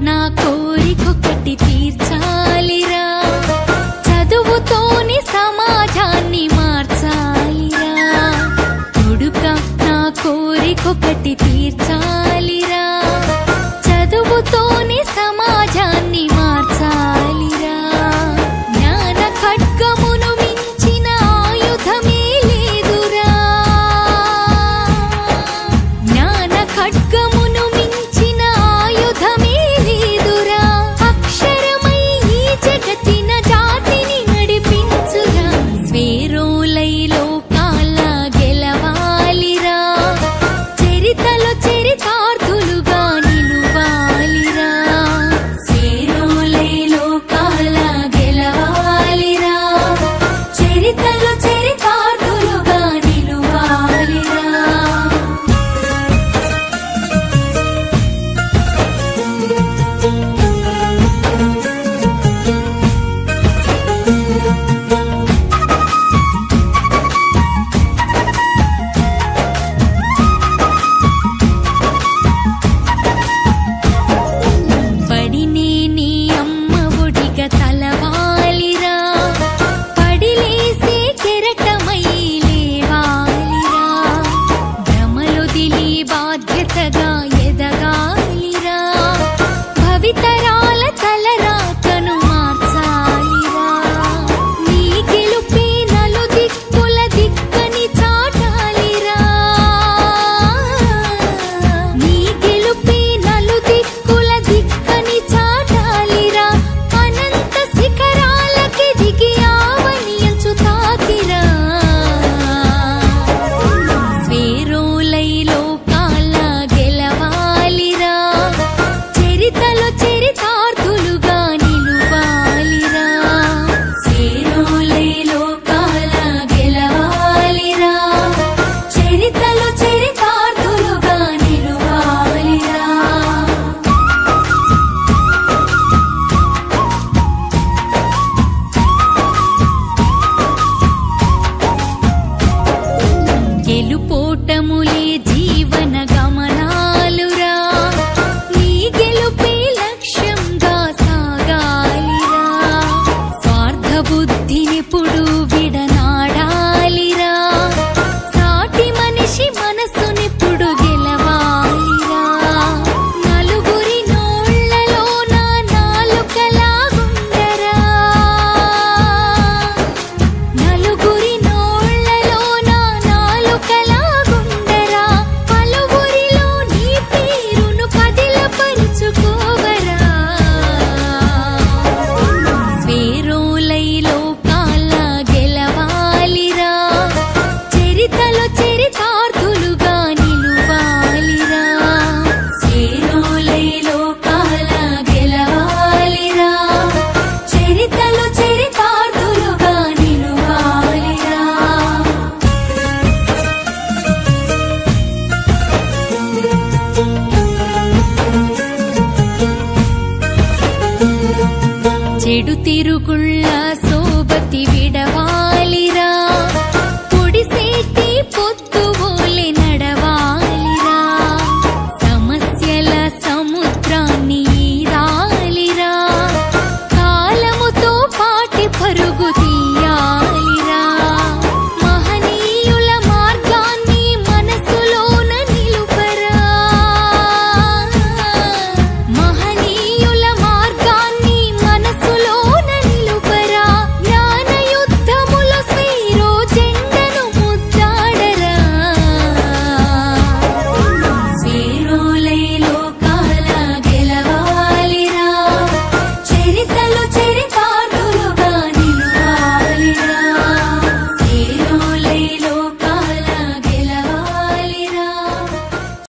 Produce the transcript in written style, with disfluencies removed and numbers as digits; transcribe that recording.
నా కోరికొకటి తీర్చాలిరా, చదువుతోని సమాజాన్ని మార్చాలిరా. కొడుక నా కోరికొకటి తీర్చాలిరా, చదువుతోని సమాజాన్ని మార్చాలిరా. జ్ఞాన ఖడ్గమును మించిన ఆయుధమే లేదురా, జ్ఞాన ఖడ్గమును మించిన ఆయుధమే లేదురా. అక్షరమై ఈ జగతిన జాతిని నడిపించురా, స్వేరోలై లోకాల గెలవాలిరా, చరితలో చరితార్థులుగా నిలువాలిరా. స్వేరోలై లోకాల గెలవాలిరా, చరితలో చరితార్థులుగా నిలువాలిరా. పడినే నీ అమ్మ ఒడిగా తలవాలిరా, పడిలేసే కెరటమై లేవాలిరా. భ్రమలొదిలి బాధ్యతగా ఎదగాలిరా, భవితరాల తలరాతను మార్చాలిరా. నీ గెలుపే నలు దిక్కుల దిక్కని చాటాలిరా, నీ గెలుపే నలు దిక్కుల దిక్కని చాటాలిరా. అనంత శిఖరాలకి దిగి ఆవని అంచు తాకిరా, స్వేరోలై లోకాల గెలవాలిరా, చరితలో చరితార్థులుగా నిలువాలిరా. స్వేరోలై లోకాల గెలవాలిరా, చరితలో చరితార్థులుగా నిలువాలిరా. గెలుపోటములే జీవన గమనాలురా, నీ గెలుపే లక్ష్యంగా సాగాలిరా. స్వార్థ బుద్ధినిప్పుడు విడనాడాలిరా, సాటి మనిషి మనసునిప్పుడు గెలవాలిరా. నలుగురి నోళ్లలో నా నాలుకలాగుండరా, నలుగురి నోళ్లలో నా నాలుకలాగుండరా. పలువురిలో నీ పేరును పదిలపరుచుకోవరా, స్వేరోలై లోకాల గెలవాలిరా, చరితలో చరితార్థులుగా నిలువాలిరా. స్వేరోలై లోకాల గెలవాలిరా, చరితలో చరితార్థులుగా నిలువాలిరా. చెడు తిరుగుళ్ళ